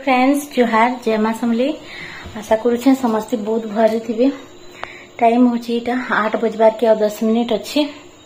Friends जोहार जय माँ समली आशा करुचे समस्ते बहुत भले थे। टाइम हूँ 8 बजबार के 10 मिनिट अच्छी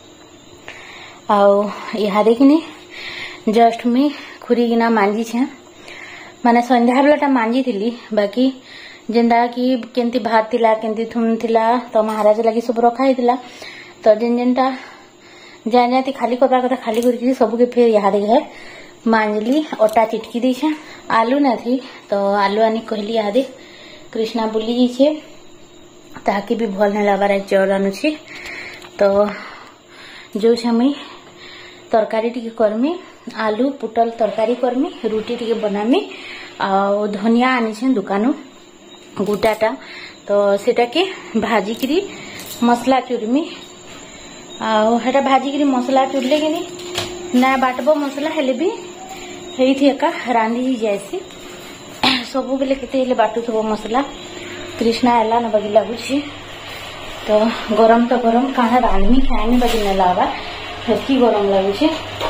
आदे कि जस्ट मुई खुरीकिना मांजी छे माने संध्या बेलाटा मांजी थी बाकी जेनता कि केंती भात थिला केंती थुम थिला तो महाराज लगी सब रखा था तो जेन जेनटा जाए जाती खाली करवा कथा खाली करके सब के फिर यहाँ है मांजली अटा चिटकी दी छे आलू ना थी तो आलू आनी कहली यहाँ कृष्णा बुली जाइए ताकि भी भल नहीं लबार चौल आनुची तो जो छे मुई तरकारी टिके करमी आलू पुटल तरकारी करमी रुटी टिके बनामी आ धनिया आनी छे दुकानु गुटाटा तो सेटा के भाजिकी मसला चुरमी आटा भाजिकी मसला चुरले कि ना बाटबो मसला हेले भी हेथी एका रांधि ही जाएसी सब बेले केते बाटुथबो मसला कृष्णा एला न बगी लगुछि तो गरम कहाँ रांधमी खाएनी बगी न लावा हेतकी गरम लगुछि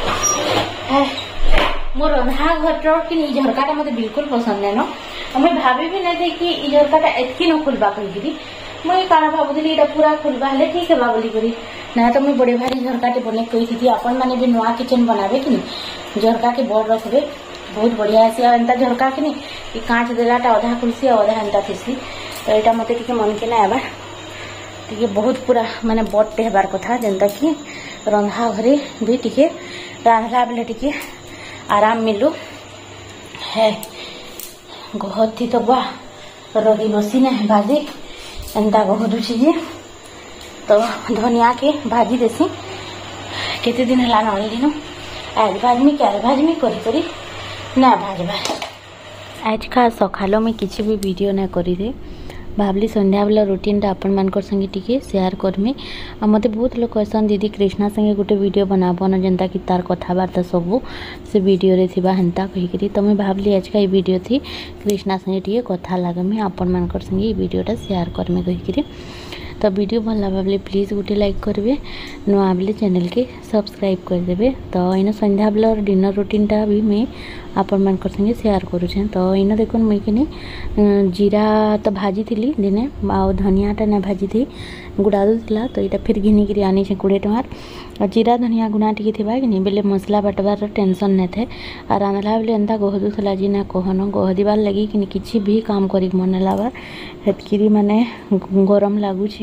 मोर रंधा घर कि झरकाटा मते बिल्कुल पसंद नहीं न हमें भाभी भी नहीं थे कि इ झरकाटा एतकी न खुलबा कहिकरी मुई काना भाबुली इटा पूरा खुलबा हेले ठीक है बोली करी ना तो मुई बड़े भारी झरकाटे बने कही थी अपन माने भी नुआ किचन बनाबे कि झरका के बड़ रखबे बहुत बढ़िया से एंता झरका कि कांच देलाटा अधा खुलसी अधा एंता थीसी तो यहाँ मत टे मन के ना आवा टे बहुत पूरा माने बड़टे हेबार कथा जेनता कि रंधा घरे भी टे रांधला बेले टे आराम मिलू है गहर थी तो बा रही बसी ना भाजी एंता गहदुची जे तो धनिया के भाजी देसी केते दिन है नलिन आज भाजमी क्या भाजमी करी ना भाजबा आज का सकाल में किसी भी वीडियो ना करी दे भावली संध्या बेला रूटीनटा आपण मानकर संगे टिके शेयर करमी आ मते बहुत लोग कहसन दीदी कृष्णा संगे गोटे वीडियो बनाबन जेनता कि तार कथबार्ता सब से वीडियो रे थिबा हेंता कहिकरी तो मैं भावली आज का ये वीडियो थी कृष्णा संगे टिके कथा लागमी आपण मानकर संगे वीडियोटा शेयर करमी कहिकरी तो वीडियो भल लगा बोले प्लीज गोटे लाइक करेंगे नुआ बोले चैनल के सब्सक्राइब करदे तो इन संध्या बेला डिनर रूटीनटा भी मैं आपण मान संगे शेयर करुचे तो इन देखो मुई कि जीरा तो भाजी थी दिने आ धनियाटा ना भाजी थी गुड़ा दूला तो यहाँ फिर घिनिकी आनी 20 टंकार जीरा धनिया गुणा टी थी कि बेले मसला बाटबार टेंशन नहीं थे आ रांधला बेले एंता गहदुला जी ना कहन गहदिबार लगी कि किसी भी काम कर मन लाबार हेतकी माने गरम लगुच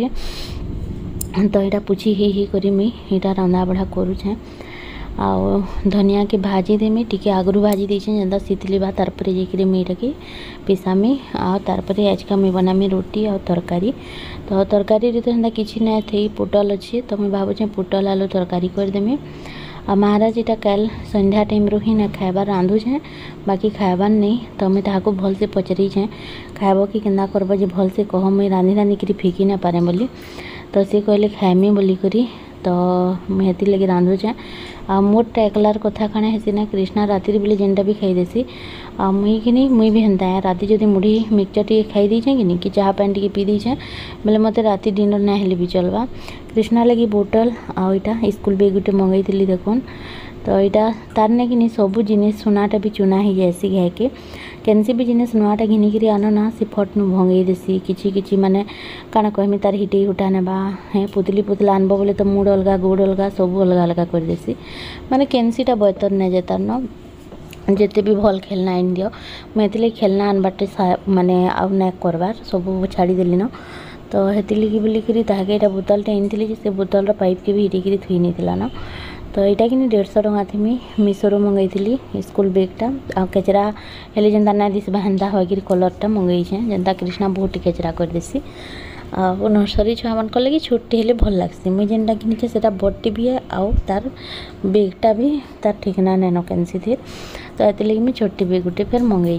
तो यहाँ पुछी ही करी मुई यहाँ रंधा बढ़ा करुचे आ धनिया के भाजी देमी टिके आगरू भाजी देछे जेंता सीतली बा तारपरे जेकरे मीटा के पिसामी आ तारपरे आज का मैं बनामी रोटी और तरकारी तो तरकारी रे तो हेंता किछि नै थई पुटल अच्छे तो मैं भाबुचे पुटल आलू तरकारी कर देमी आ महाराज इटा कल संध्या टाइम रो ही ना खाइबार रांधुछे बाकी खाइबार नहीं तो मैं ताको भल से पचरी छे खाइबो कि केंदा करबो जे भल से कह मुई रांधि रांधि करी फेंकी ना पारे बोली तो सी कहले खाइमी बोली करी तो मैं हेती लगे रांधुचे आ मोटा एकलार कथा खाना हेसी ना कृष्णा राति बोले जेनटा भी खाई देसी आ मुई कि मुई भी हेंता है राति जदि मुढ़ी मिक्सचर टी खाई दीचे कि चाह पानी टी पी दीचे बोले मत राति डिनर ना हेले भी चलवा कृष्णा लगी बोतल आईटा स्कूल बैग गोटे मंगई थी देखुन तो यहाँ तार ना कि सब जिनिस सुनाटा भी चुना ही जाएसी घाए के कैंसी भी जिनिस नुआटा घिनिकी आन ना से फट नु भंगई देसी किछि माने काना कहमी तार हिटे हुटा नेबा है पुतली पुतला आनबो बोले तो मुड़ अलगा गोड़ अलगा सब अलगा अलगा कर देसी माने कैंसीटा बयतर नहीं जाता न जिते भी भल खेलना आन दियो मैं खेलना आनबाटे माने आउ ना करबार सब छाड़ीदेली न तो हेती लगी बोलिकी ताके यहाँ बोतलटा आनी से बोतल पाइप के भी हिटिकी थुई नहीं न तो यहाँ कि 150 टंका थी मीशो मंगई थी स्कूल बैगटा आ केचरा हेले जेनता ना दिसबा हेन्ता होगी कलरटा मंगई जेनता कृष्णा बहुत केचरा कर देसी आ नर्सरी छुआ मान लगे छोटी हेले भल लगसी मुई जेनटा किनीचे सेटा बड़टी भी है आउ तार बैगटा भी तार ठिकना नैन कैंसी थी तो ये लगे मुझे छोटी बैग गोटे फिर मंगई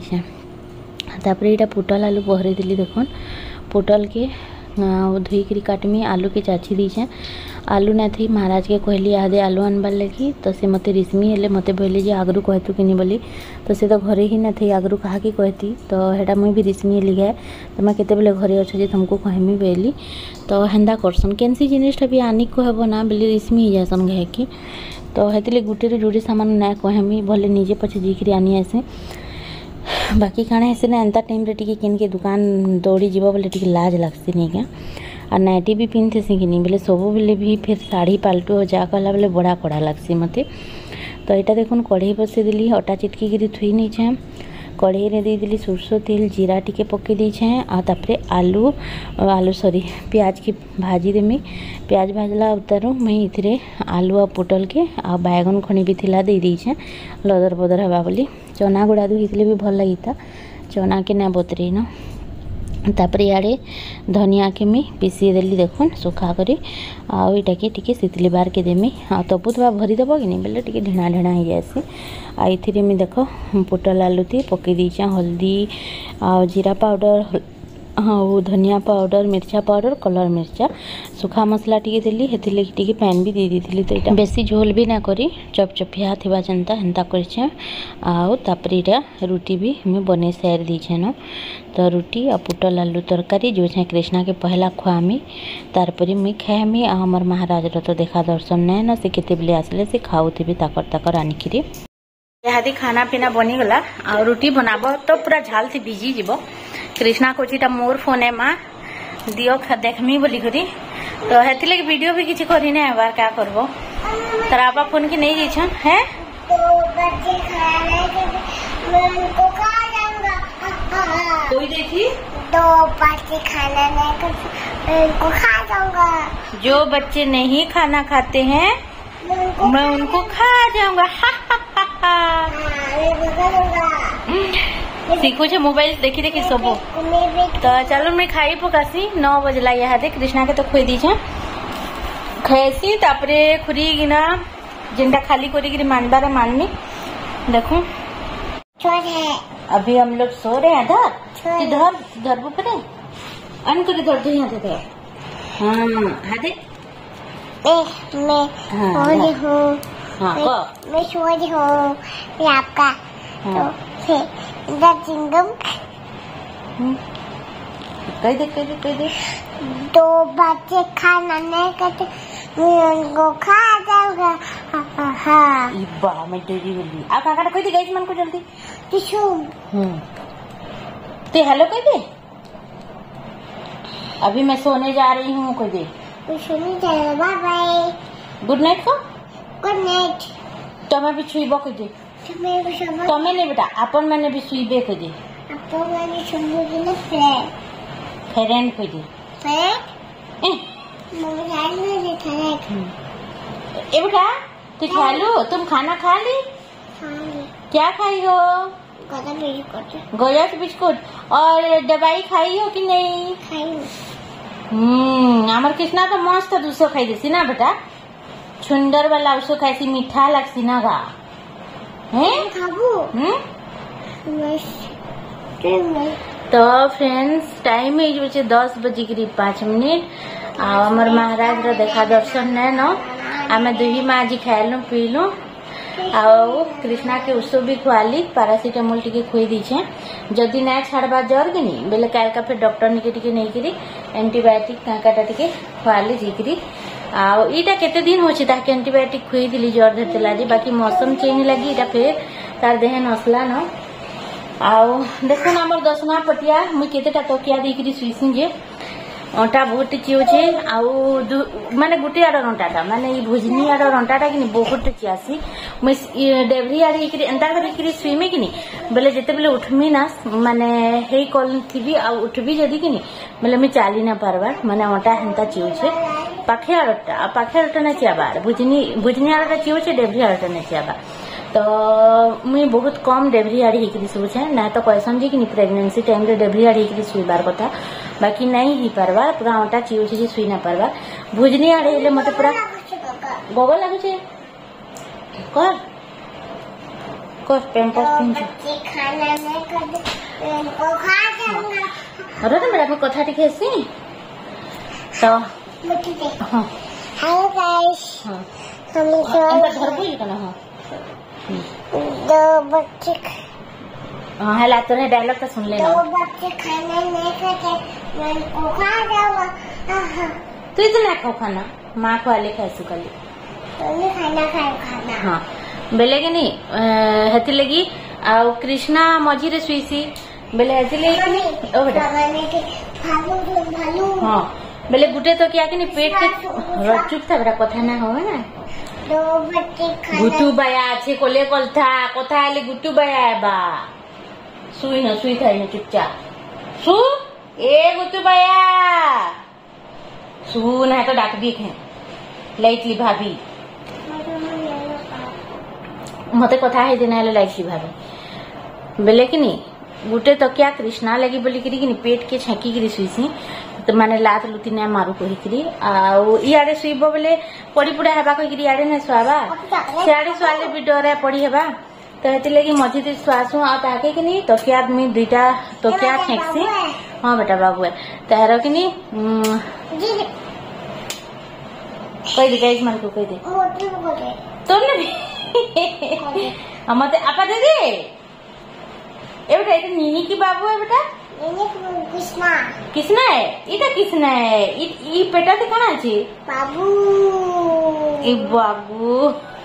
तापर यहाँ पुटल आलू बहरी दिली देखुन पुटल के धोईकरी काटमी आलू के चाची दीचे आलू ना थी महाराज के कहली आदे आलू आनबार लगी तो से मते रिश्मी हेले मते बोले जे आगरू कहतु कि बोली तो से तो घरे ही ना थी आगरू कहा कि कहती तो हेटा मुई भी रिश्मी हेली गए तो मैं केते बेले घरे अच्छे तुमको कहमी बेली तो हेन्दा करसन कैंसी जिनिसटा भी आनी कहब ना बोली रिश्मी ही जासन घे कि तो हेतले गुटे जोड़े सामान ना कहमी भले निजे पछे जीकरी आनी आसे बाकी खाना ऐसे ना एंता टाइम रे टिके किन के दुकान दौड़ी जीव बोले टिके लाज लगसी नहीं क्या और नाइटी भी पिनथे सी कि नहीं बोले सब बेले भी फिर साड़ी पाल्टू हो जा कहला बोले बड़ा कड़ा लगसी मते। तो यहाँ देखुन कढ़ई बसई देली अटा चिटकी थुई नहीं छे कढ़ई रे दे दिली सोरसो तेल जीरा टिके पके दी छे आ तापरे आलू सॉरी प्याज की भाजी देमी प्याज भाजला उतारू मैं इथिरे आलू आ पोटल के आ बैगन खणी भी थिला दे दी छे लदर बदर हवा बोली चना गुड़ा धोईले भी भल लगी था चना के ना बतरी न तापरे याड़े धनिया के मी पीसी देली देखुन सुखा करी आटा के टिके सितली बार के देमी आ तबुत बा भरी देव कि नहीं बोले टिके ढिणा ढिणा हो जासी आ इथिरे मी देख पोटल आलू थी पकई दीचा हल्दी आ जीरा पाउडर हाँ धनिया पाउडर मिर्चा पाउडर कलर मिर्चा सुखा मसला टिके देली हेतिले टिके पैन भी दे दी तो यहाँ बेसी झोल भी ना करी चपचपिया थिबा जनता हेन्ता करछे आउ तापरे इटा रुटी भी हमें बने सार दीछे न तो रुटी आ पुटल आलू तरकारी जो छे कृष्णा के पहला खुआमी तारपरे मुई खाएमी आ हमर महाराज रो तो देखा दर्शन नै न से केते बेले आसले से खाउथिबे ताकर ताकर आनिकिरी यादी खाना पीना बनी गला आ रुटी बनाबो तो पूरा झाल थी बिजी जीवो कृष्णा कोचिटा मोर फोन है माँ दियो देखमी बोली करी तो हेती लगे वीडियो भी किसी करी नहीं बार क्या करबो तर आपा फोन की नहीं जाइछन है कोई देखी दो बच्चे खाना नहीं उनको खा जाऊंगा जो बच्चे नहीं खाना खाते हैं मैं उनको खा जाऊंगा सीखो छे मोबाइल देखी देखी सब तो चलो मैं खाई पकासी 9 बजला यहाँ दे कृष्णा के तो खुई दी खाएसी तापरे खुरी गिना जिनटा खाली करी मानबार माननी देखो अभी हम लोग सो रहे हैं धर इधर धर पड़े अन कर धर दो यहाँ दे हाँ हाथे मैं सो रही हूँ आपका तो चिंगम कह दे दो बच्चे खाना नहीं करते मैं उनको खा जाऊंगा इब्बा मैं डेरी बोली आप काका कोई दे गई मन को जल्दी ते हेलो कह दे अभी मैं सोने जा रही हूँ कोई दे सोने जा रहा बाय बाय गुड नाइट को गुड नाइट तुम्हें भी छुईब कह दे तमें नहीं बेटा अपन मैंने भी सुईबे कह दे फ्रेंड कह दे ए बेटा तू खा लो तुम खाना खा ली क्या खाई हो गया बिस्कुट और दवाई खाई हो कि नहीं हमार कृष्णा तो मस्त दूसरो खाई देसी ना बेटा सुंदर वाला उसको खाई मीठा लगसी ना गा तो फ्रेंड्स टाइम है 10 बजे करीब 5 मिनट आमर महाराज रो देखा दर्शन नै न आम दुही माँ आज खाएलु पीलु आउ कृष्णा के उसो भी खुआली पारासीटामोल टिके खुई दीछे जदि ना छाड़बा जर कि नहीं बेले कालका फिर डॉक्टर निके नहीं करी एंटीबायोटिक काकाटा टिके खुआली जीकरी आउ इटा केते दिन होछि ताके एंटीबायोटिक खुई दिली जर धरतेला जे बाकी मौसम चेंज लगी इटा फिर तार देह नसला न आउ देखो हमर दसना पटिया मुई केतेटा तकिया देकरी सुइसी जे अंटा बहुत चियोछे आउ माने गुटे आड़ रंटाटा माने भुजनी आड़ रंटाटा कि बहुत चियासी मुई डेवरी आड़ी करी एंता करी सुइमे कि बेले जेते बेले उठमी ना माने हे कल थी आ उठबी जदी कि बेले मुई चाली ना पारबार माने अंटा हेंता चियोछे पाखे आड़टा ना चियाबार भुजनी आड़टा चियोछे डेवरी आड़टा ना चियाबा तो मुई बहुत कम डेवरी आड़ी हिकरी सुछे ना तो कहसन जे कि प्रेगनेंसी टाइम रे डेवरी आड़ी हिकरी सुइबार कथा बाकी नहीं ही पारबार पूरा अंटा चियोछे जे सुई ना पारबार भुजनी आड़ी हेले मते पूरा गोगो लागुछे कर पेम्पर्स पिंच खाना नहीं करते उनको खा जाऊंगा अरे मेरा को कथा टिके सी तो हां हेलो गाइस हम अंदर घर बोल कना हां दो बच्चे हाँ है लातो है डायलॉग तो सुन लेना दो बच्चे खाना नहीं खाते मैं उनको खा जाऊंगा तू इतना खाओ खाना माँ को आले खाए सुकली खाना खाना हाँ बेले के नहीं हेती लगी आउ कृष्णा मझीरे सुईसी बेले आजिले ओ बेटा हाँ बेले गुटे तो क्या कि पेट के चुप था बेटा कथा ना हो ना गुटू बाया अच्छे कोले कलथा कथा आले गुटू बाया बा सुई न सुई था चुपचाप सु ए गुटू बाया सुन है तो डाक दी है लाइटली भाभी मते कथा है दिन लाइटली भाभी बेले कि नहीं गुटे तो क्या कृष्णा लगी बोली कि पेट के छेकी करी सुईसी तो माने लात लुती ना मारू कहिकरी आउ इयाडे सुइबो बेले पड़ी पुड़ा हेबा कहिकरी इयाडे ना सुआबा सियाडे सुआले भी डरे पड़ी हेबा तो हेति लगी मझी दे सुआसु आ ताके कि नहीं तो क्या आदमी दुईटा तो क्या छेकसी हां बेटा बाबू तारो कि नहीं कह दे गाइस मन को कह दे तो नहीं मते आपा दे दे ए बेटा ये नीनी की बाबू है बेटा कृष्णा किसना है इटा किसना है ई पेटा से कौन আছে बाबू ई बाबू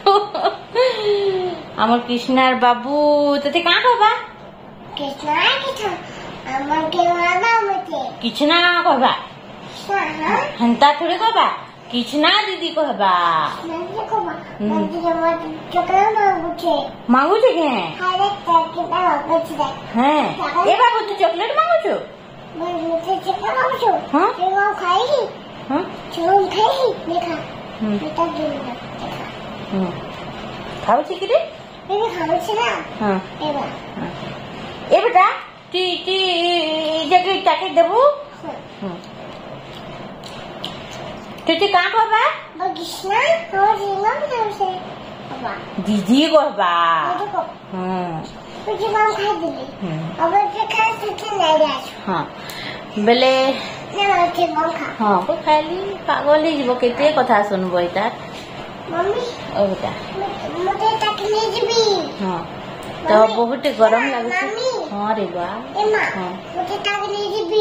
আমার কৃষ্ণার বাবু তোতে কাঁ কবা कृष्णा किछा আমার के वाला मते किछना कहबा कृष्णा हंता थोड़े कहबा किछना दीदी कहबा नंदी को नंदी जमा चॉकलेट मांगू छे मांगू छे के हरे के मांगू छे हैं ए बाबू तू चॉकलेट मांगू छो मैं मुझे चॉकलेट मांगू छो हां ये वो खाई हां चलो खाई देखा बेटा देखा खाऊ छी कि रे मैं खाऊ छी ना हां ए बेटा ती जगह ताके देबू तुझे कहाँ कहबा कृष्णा और जीना नाम से बाबा दीदी कहबा तुझे मां खा दिली अब जे खा सके नहीं जाछ हां बेले ना के मां खा हां को खाली पागल ही जीव केते कथा सुनबो इता मम्मी ओ बेटा मते तकली जीबी हां तो बहुत गरम लागु हां रे बा ए मां मते तकली जीबी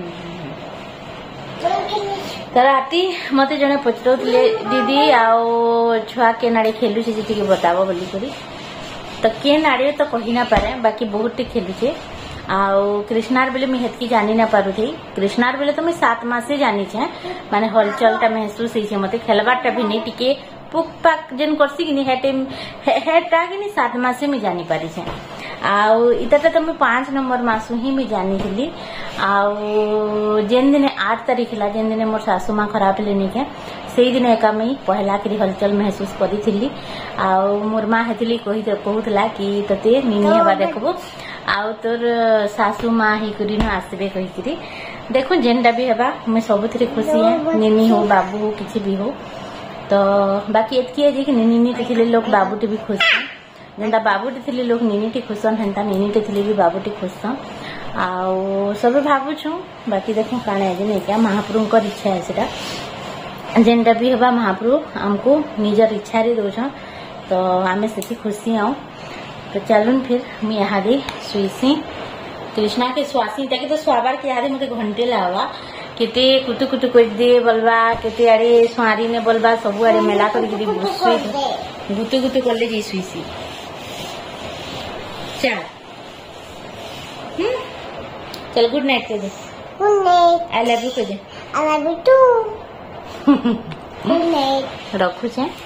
राती मते जने पचरौले दीदी आओ छुआ के नाड़े खेलु छे जी बताबो बोली करी तो के नाड़े तो कही ना पारे बाकी बहुत खेलु छे आओ कृष्णार बेले मैं हेतकी जानी ना पारु थी कृष्णार बेले तो मैं 7 मास से जानी छे माने हलचल टा महसूस ही छे मते खेलबाटा भी नहीं टिके पुक पाक जेन करसी कि नहीं हेटा कि नहीं 7 मास से मैं जानी पारी छे आउ इता तो मैं 5 नंबर मासु ही मैं जानी थी आउ जेन दिन 8 तारीख ला जेन दिन मोर सासू माँ खराब लेनी के से दिन एका मैं पहला करी हलचल महसूस करी थी आउ मोर माँ हेतली कहूला कि तते निनी हेबा देखबो आउ तोर सासू माँ ही करी न आसबे कहिकरी देखो जेनटा भी हेबा मैं सबुथरे खुशी है निनी हो बाबू हो किसी भी हो तो बाकी एतकी है कि निनी थे लोग बाबूटी भी खुश है जेनता बाबूटी थे लोग निनी खुशन हेन्ता निनी थे भी बाबूटी खुश आउ सब भावुछु बाकी देखो काण है क्या महाप्रभु इच्छा है सेटा जेनटा भी हेबा महाप्रभु आमको निजर इच्छा रे दौछन तो आमे से खुशी आउ तो चलुन फिर मैं यहाँ दे सुईसी कृष्णा के स्वासी ताकि तो स्वाबार के यहाँ मते घंटे लावा केते कुटु कुटु कोइ दे बोलबा केते आड़े स्वारी ने बोलबा सब आड़े मेला कर दी गुटु गुटु करले जी सुईसी चल चल गुड नाइट कह दे good night I love you कह दे I love you too good night रखू छे।